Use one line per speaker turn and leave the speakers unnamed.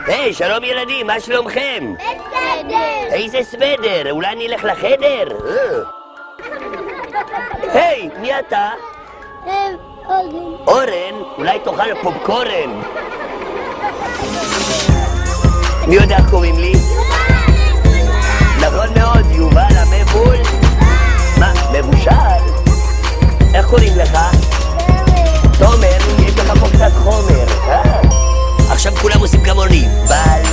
היי, שלום ילדים, מה שלומכם?
בסדר.
איזה סוודר, אולי נלך לחדר? היי, מי אתה?
אורן.
אורן? אולי תאכל פופקורן. מי יודע איך קוראים לי? נכון מאוד, יובל המבול. מה, מבושל? איך קוראים לך? תומר, יש לך פה קצת חומר. עכשיו כולם עושים כמוני.